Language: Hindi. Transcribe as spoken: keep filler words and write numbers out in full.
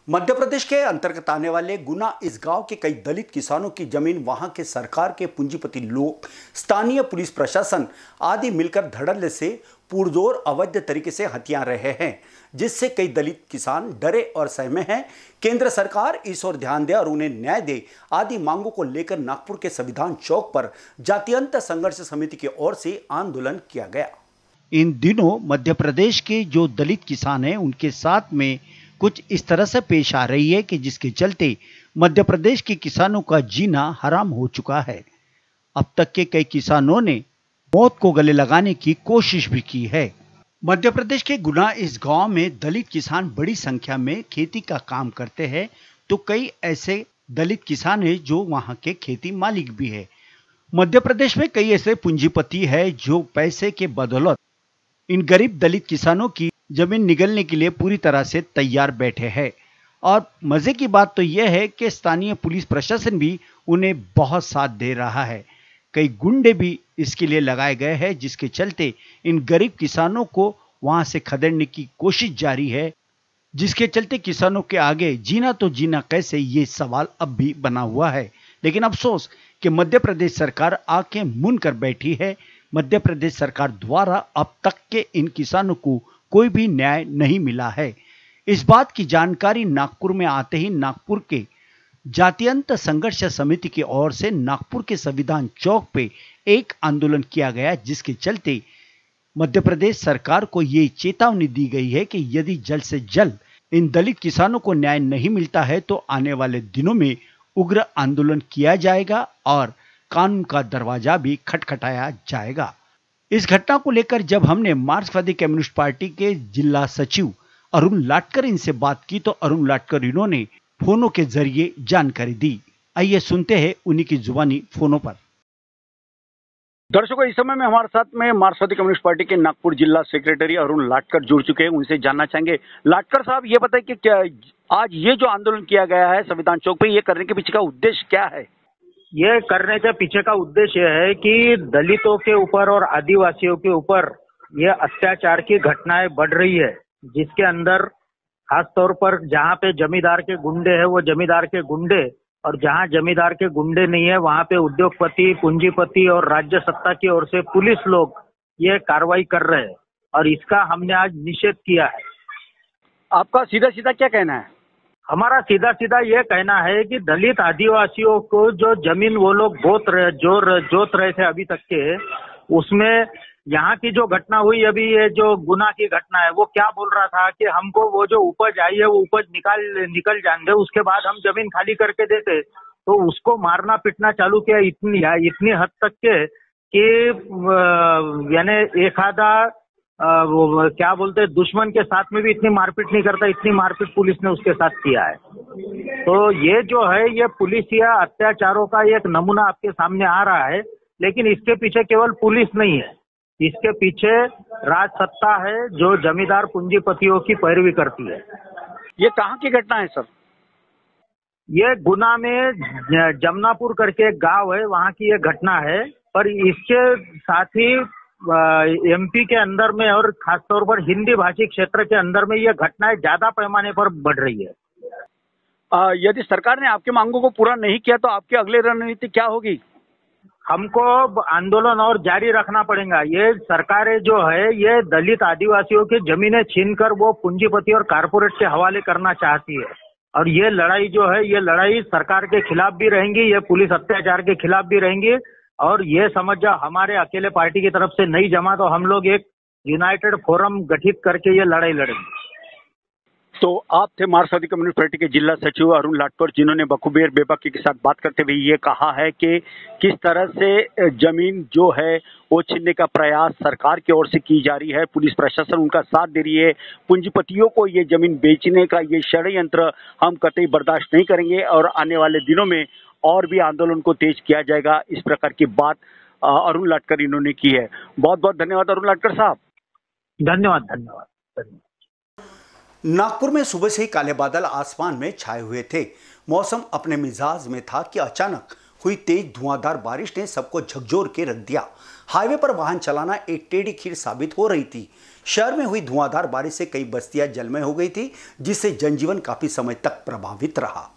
मध्य प्रदेश के अंतर्गत आने वाले गुना इस गांव के कई दलित किसानों की जमीन वहां के सरकार के पूंजीपति लोग, स्थानीय पुलिस प्रशासन आदि मिलकर धड़ल्ले से पुरजोर अवैध तरीके से हथिया रहे हैं, जिससे कई दलित किसान डरे और सहमे हैं। केंद्र सरकार इस ओर ध्यान दे और उन्हें न्याय दे आदि मांगों को लेकर नागपुर के संविधान चौक पर जातीयंत संघर्ष समिति की ओर से आंदोलन किया गया। इन दिनों मध्य प्रदेश के जो दलित किसान हैं उनके साथ में कुछ इस तरह से पेश आ रही है कि जिसके चलते मध्य प्रदेश के किसानों का जीना हराम हो चुका है। अब तक के कई किसानों ने मौत को गले लगाने की कोशिश भी की है। मध्य प्रदेश के गुना इस गांव में दलित किसान बड़ी संख्या में खेती का काम करते हैं, तो कई ऐसे दलित किसान हैं जो वहां के खेती मालिक भी है। मध्य प्रदेश में कई ऐसे पूंजीपति है जो पैसे के बदौलत इन गरीब दलित किसानों की जमीन निगलने के लिए पूरी तरह से तैयार बैठे हैं। और मजे की बात तो यह है कि स्थानीय पुलिस प्रशासन भी उन्हें बहुत साथ दे रहा है। कई गुंडे भी इसके लिए लगाए गए हैं, जिसके चलते इन गरीब किसानों को वहां से खदेड़ने की कोशिश जारी है, जिसके चलते किसानों के आगे जीना तो जीना कैसे, ये सवाल अब भी बना हुआ है। लेकिन अफसोस कि मध्य प्रदेश सरकार आंखें मूंद कर बैठी है। मध्य प्रदेश सरकार द्वारा अब तक के इन किसानों को कोई भी न्याय नहीं मिला है। इस बात की जानकारी नागपुर में आते ही नागपुर के जातीयंत संघर्ष समिति की ओर से नागपुर के संविधान चौक पे एक आंदोलन किया गया, जिसके चलते मध्य प्रदेश सरकार को ये चेतावनी दी गई है कि यदि जल्द से जल्द इन दलित किसानों को न्याय नहीं मिलता है तो आने वाले दिनों में उग्र आंदोलन किया जाएगा और कानून का दरवाजा भी खटखटाया जाएगा। इस घटना को लेकर जब हमने मार्क्सवादी कम्युनिस्ट पार्टी के जिला सचिव अरुण लाटकर इनसे बात की तो अरुण लाटकर इन्होंने फोनों के जरिए जानकारी दी। आइए सुनते हैं उन्हीं की जुबानी फोनों पर। दर्शकों, इस समय में हमारे साथ में मार्क्सवादी कम्युनिस्ट पार्टी के नागपुर जिला सेक्रेटरी अरुण लाटकर जुड़ चुके हैं। उनसे जानना चाहेंगे। लाटकर साहब, ये बताइए कि क्या आज ये जो आंदोलन किया गया है संविधान चौक पे, ये करने के पीछे का उद्देश्य क्या है? ये करने के पीछे का उद्देश्य है कि दलितों के ऊपर और आदिवासियों के ऊपर ये अत्याचार की घटनाएं बढ़ रही है, जिसके अंदर खास तौर पर जहाँ पे जमींदार के गुंडे हैं वो जमींदार के गुंडे, और जहाँ जमींदार के गुंडे नहीं है वहाँ पे उद्योगपति, पूंजीपति और राज्य सत्ता की ओर से पुलिस लोग ये कार्रवाई कर रहे हैं, और इसका हमने आज निषेध किया है। आपका सीधा सीधा क्या कहना है? हमारा सीधा सीधा ये कहना है कि दलित आदिवासियों को जो जमीन वो लोग बोत रहे जो जोत रहे थे अभी तक के, उसमें यहाँ की जो घटना हुई अभी, ये जो गुना की घटना है, वो क्या बोल रहा था कि हमको वो जो उपज आई है वो उपज निकाल निकल जाने दे, उसके बाद हम जमीन खाली करके देते। तो उसको मारना पीटना चालू किया इतनी इतनी हद तक के कि यानी एक आधा वो क्या बोलते हैं दुश्मन के साथ में भी इतनी मारपीट नहीं करता, इतनी मारपीट पुलिस ने उसके साथ किया है। तो ये जो है ये पुलिस या अत्याचारों का एक नमूना आपके सामने आ रहा है, लेकिन इसके पीछे केवल पुलिस नहीं है, इसके पीछे राज सत्ता है जो जमींदार पूंजीपतियों की पैरवी करती है। ये कहाँ की घटना है सर? ये गुना में जमनापुर करके एक गांव है, वहाँ की ये घटना है। पर इसके साथ ही एमपी के अंदर में और खासतौर पर हिंदी भाषी क्षेत्र के अंदर में ये घटनाएं ज्यादा पैमाने पर बढ़ रही है। आ, यदि सरकार ने आपके मांगों को पूरा नहीं किया तो आपकी अगली रणनीति क्या होगी? हमको आंदोलन और जारी रखना पड़ेगा। ये सरकारें जो है ये दलित आदिवासियों की जमीनें छीनकर वो पूंजीपति और कारपोरेट के हवाले करना चाहती है, और ये लड़ाई जो है ये लड़ाई सरकार के खिलाफ भी रहेंगी, ये पुलिस अत्याचार के खिलाफ भी रहेंगी। और ये समझ जाओ हमारे अकेले पार्टी की तरफ से नहीं जमा तो हम लोग एक यूनाइटेड फोरम गठित करके ये लड़ाई लड़ेंगे। तो आप थे मार्क्सवादी कम्युनिस्ट पार्टी के जिला सचिव अरुण लाटकर, जिन्होंने बखूबी बेबाकी के साथ बात करते हुए ये कहा है कि किस तरह से जमीन जो है वो छीनने का प्रयास सरकार की ओर से की जा रही है, पुलिस प्रशासन उनका साथ दे रही है, पूंजीपतियों को ये जमीन बेचने का ये षड्यंत्र हम कतई बर्दाश्त नहीं करेंगे और आने वाले दिनों में और भी आंदोलन को तेज किया जाएगा। इस प्रकार की बात अरुण लाटकर इन्होंने की है। बहुत बहुत धन्यवाद अरुण लाटकर साहब। धन्यवाद धन्यवाद धन्यवाद। नागपुर में सुबह से ही काले बादल आसमान में छाए हुए थे। मौसम अपने मिजाज में था कि अचानक हुई तेज धुआंधार बारिश ने सबको झकझोर के रख दिया। हाईवे पर वाहन चलाना एक टेढ़ी खीर साबित हो रही थी। शहर में हुई धुआंधार बारिश से कई बस्तियां जलमय हो गई थी, जिससे जनजीवन काफी समय तक प्रभावित रहा।